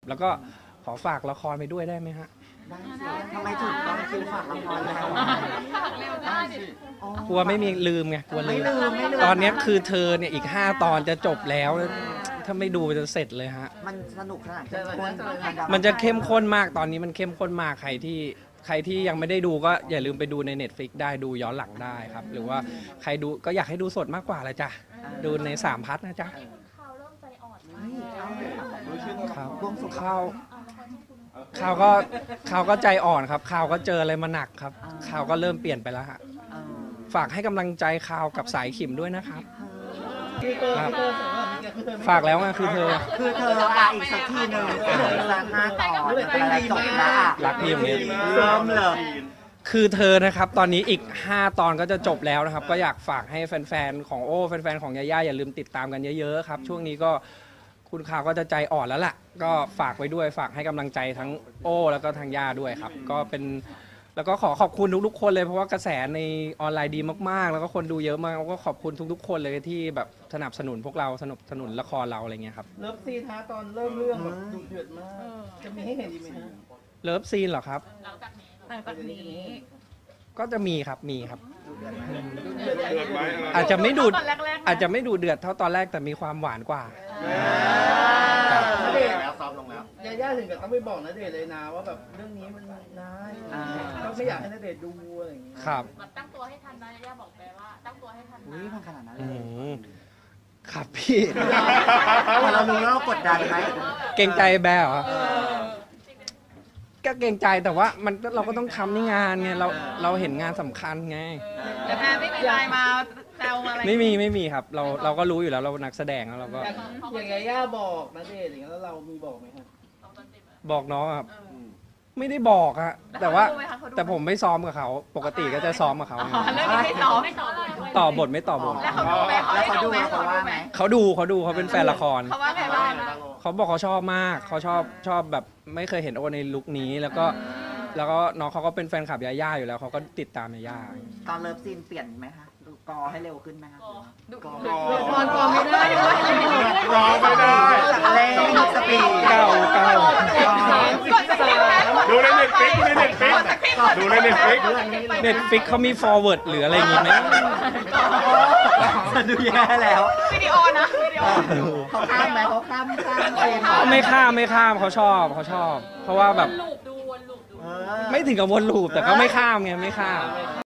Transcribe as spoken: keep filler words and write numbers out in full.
แล้วก็ขอฝากละครไปด้วยได้ไหมฮะได้สิทำไมถึงต้องคือฝากละครแล้วฝากเร็วได้ดิกลัวไม่มีลืมไงกลัวลืมไม่ลืมไม่ลืมตอนนี้คือเธอเนี่ยอีกห้าตอนจะจบแล้วถ้าไม่ดูจะเสร็จเลยฮะมันสนุกขนาดเข้มข้นมันจะเข้มข้นมากตอนนี้มันเข้มข้นมากใครที่ใครที่ยังไม่ได้ดูก็อย่าลืมไปดูใน Netflix ได้ดูย้อนหลังได้ครับหรือว่าใครดูก็อยากให้ดูสดมากกว่าเลยจ้ะดูในสามพัทนะจ๊ะข่าวเริ่มใจอ่อนครับข่าวข่าวก็ข่าวก็ใจอ่อนครับข่าวก็เจออะไรมาหนักครับข่าวก็เริ่มเปลี่ยนไปแล้วฮะฝากให้กำลังใจข่าวกับสายขิมด้วยนะครับฝากแล้วไงคือเธอคือเธออ่ะอีกสักทีหนึ่งเหลืออีกสักห้าตอนอะไรจบแล้วอ่ะรักพี่อย่างนี้เริ่มเลยคือเธอนะครับตอนนี้อีกห้าตอนก็จะจบแล้วนะครับก็อยากฝากให้แฟนๆของโอ้แฟนๆของยาย่าอย่าลืมติดตามกันเยอะๆครับช่วงนี้ก็คุณข่าวก็จะใจอ่อนแล้วล่ะก็ฝากไว้ด้วยฝากให้กำลังใจทั้งโอ้แล้วก็ทางย่าด้วยครับก็เป็นแล้วก็ขอขอบคุณทุกๆคนเลยเพราะว่ากระแสในออนไลน์ดีมากๆแล้วก็คนดูเยอะมากแล้วก็ขอบคุณทุกๆคนเลยที่แบบสนับสนุนพวกเราสนับสนุนละครเราอะไรเงี้ยครับเลิฟซีนฮะตอนเริ่มเรื่องแบบดุเดือดมากจะมีให้เห็นอีกไหมฮะเลิฟซีนเหรอครับหลังจากนี้หลังจากนี้ก็จะมีครับมีครับอาอาจจจะจะไม่ดูดอาจจะไม่ดูเดือดเท่าตอนแรกแต่มีความหวานกว่าณเดชน์แล้วซ้อมลงแล้วยาย่าถึงกับต้องไปบอกณเดชน์เลยนะว่าแบบเรื่องนี้มันนะก็ไม่อยากให้ณเดชน์ดูอะไรอย่างเงี้ยครับตั้งตัวให้ทันนะย่าบอกไปว่าตั้งตัวให้ทันอุ้ยมันขนาดนั้นเลยครับพี่พอเรารู้แล้วเรากดดันไหมเกรงใจแบร์เหรอก็เกรงใจแต่ว่ามันเราก็ต้องทำนี่งานไงเราเราเห็นงานสำคัญไงแต่แพรไม่มีไลน์มาแซวอะไรไม่มีไม่มีครับเราเราก็รู้อยู่แล้วเรานักแสดงแล้วเราก็อย่างยาย่าบอกณเดชน์อย่างเงี้ยแล้วเรามีบอกไหมครับบอกน้องครับไม่ได้บอกอะแต่ว่าแต่ผมไม่ซ้อมกับเขาปกติก็จะซ้อมกับเขาเรื่องนี้ไม่ตอบไม่ตอบต่อบทไม่ต่อบทแล้วเขาดูไหมเขาดูไหมเขาดูไหมเขาดูเขาดูเขาเป็นแฟนละครเขาว่าไงบ้างเขาบอกเขาชอบมากเขาชอบชอบแบบไม่เคยเห็นโอในลุคนี้แล้วก็แล้วก็น้องเขาก็เป็นแฟนคลับยาย่าอยู่แล้วเขาก็ติดตามยาย่าตอนเลิฟซีนเปลี่ยนไหมคะดูกอให้เร็วขึ้นไหมคะกอกอไม่ได้รอไม่ได้เล่นสปีดเก้าเก้าดูในเน็ตฟิกดูในเน็ตฟิกดูในเน็ตฟิกเน็ตฟิกเขามี forward หรืออะไรอย่างงี้ไหมดูแย่แล้ววิดีโอนะวิดีโอเขาข้ามไหมเขาข้ามข้ามเองไม่ข้ามไม่ข้ามเขาชอบเขาชอบ เพราะว่าแบบลูปดูวนลูปดูไม่ถึงกับวนลูปแต่ก็ไม่ข้ามไงไม่ข้าม